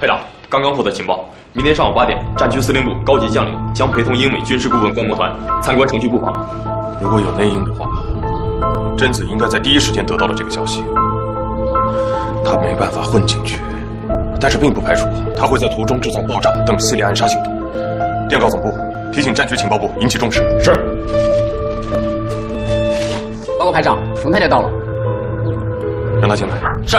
排长，刚刚获得情报，明天上午8点，战区司令部高级将领将陪同英美军事顾问观摩团参观城区布防。 如果有内应的话，贞子应该在第一时间得到了这个消息。他没办法混进去，但是并不排除他会在途中制造爆炸等系列暗杀行动。电告总部，提醒战区情报部引起重视。是。 报告排长，熊太太到了。 让他进来。 是。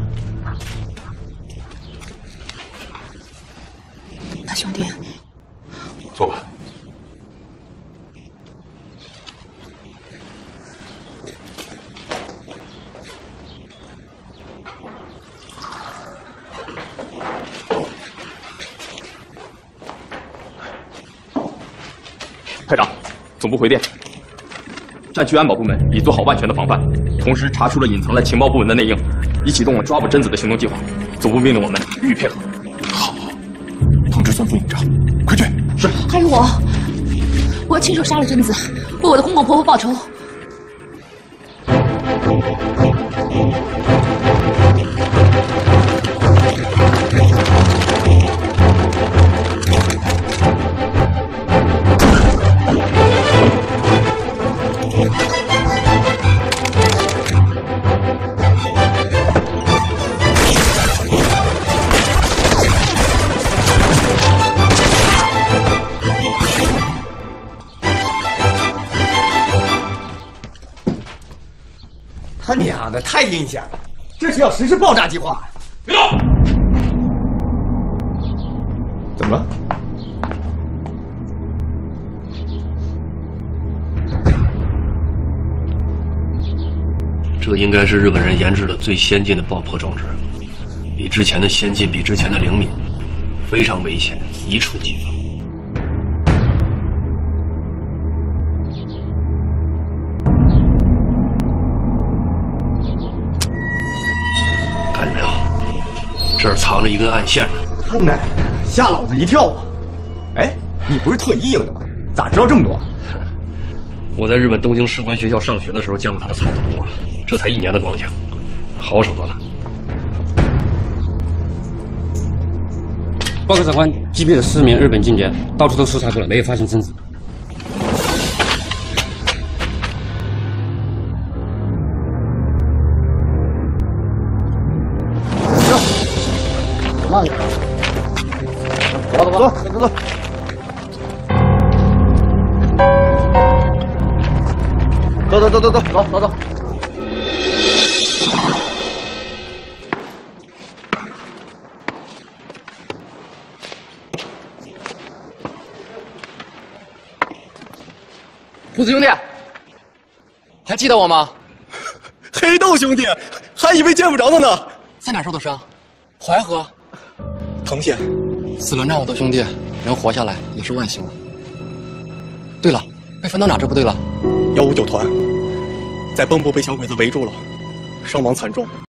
大兄弟， 坐吧。 排长，总部回电。战区安保部门已做好万全的防范，同时查出了隐藏在情报部门的内应，已启动了抓捕贞子的行动计划。总部命令我们予以配合。 好，通知孙副营长，快去！ 是。 还有我亲手杀了贞子，为我的公公婆婆报仇。 他娘的，太阴险了！这是要实施爆炸计划。 别动！ 怎么了？ 这应该是日本人研制的最先进的爆破装置，比之前的先进，比之前的灵敏，非常危险，一触即发。看见没有？这儿藏着一根暗线呢。 他奶奶，吓老子一跳啊！哎，你不是特一营的吗？咋知道这么多？ 我在日本东京士官学校上学的时候见过他的操作，这才1年的光景，好手段了。 报告长官，击毙了4名日本间谍，到处都搜查过了，没有发现贞子。 慢点，走，走。 兔子兄弟，还记得我吗？ 黑豆兄弟，还以为见不着他呢。 在哪受的伤？淮河。 藤县。 4轮战我的兄弟能活下来也是万幸了。对了，被分到哪支部队了 ？159团，在蚌埠被小鬼子围住了，伤亡惨重。